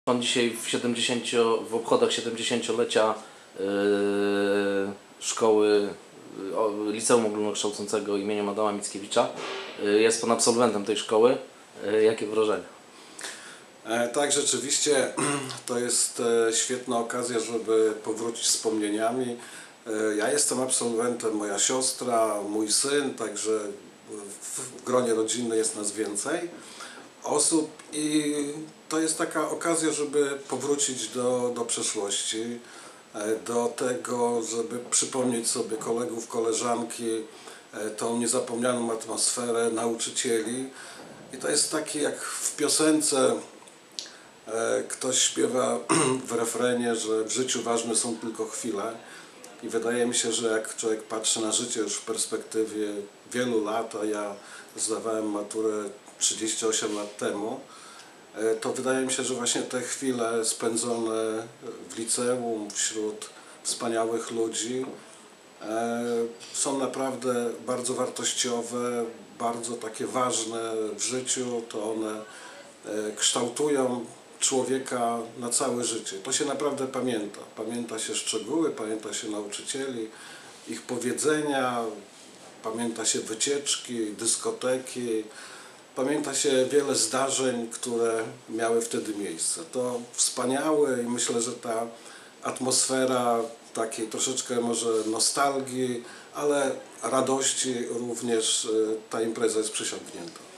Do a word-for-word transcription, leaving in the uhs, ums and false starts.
Pan dzisiaj w, siedemdziesięcio, w obchodach siedemdziesięciolecia yy, szkoły yy, Liceum Ogólnokształcącego imienia Adama Mickiewicza. Yy, jest Pan absolwentem tej szkoły. Yy, jakie wrażenia? E, tak, rzeczywiście to jest e, świetna okazja, żeby powrócić wspomnieniami. E, ja jestem absolwentem, moja siostra, mój syn, także w, w gronie rodzinnym jest nas więcej osób i to jest taka okazja, żeby powrócić do, do przeszłości, e, do tego, żeby przypomnieć sobie kolegów, koleżanki, e, tą niezapomnianą atmosferę nauczycieli. I to jest taki jak w piosence. Ktoś śpiewa w refrenie, że w życiu ważne są tylko chwile i wydaje mi się, że jak człowiek patrzy na życie już w perspektywie wielu lat, a ja zdawałem maturę trzydzieści osiem lat temu, to wydaje mi się, że właśnie te chwile spędzone w liceum, wśród wspaniałych ludzi są naprawdę bardzo wartościowe, bardzo takie ważne w życiu, to one kształtują człowieka na całe życie. To się naprawdę pamięta. Pamięta się szczegóły, pamięta się nauczycieli, ich powiedzenia, pamięta się wycieczki, dyskoteki, pamięta się wiele zdarzeń, które miały wtedy miejsce. To wspaniałe i myślę, że ta atmosfera takiej troszeczkę może nostalgii, ale radości również ta impreza jest przysiągnięta.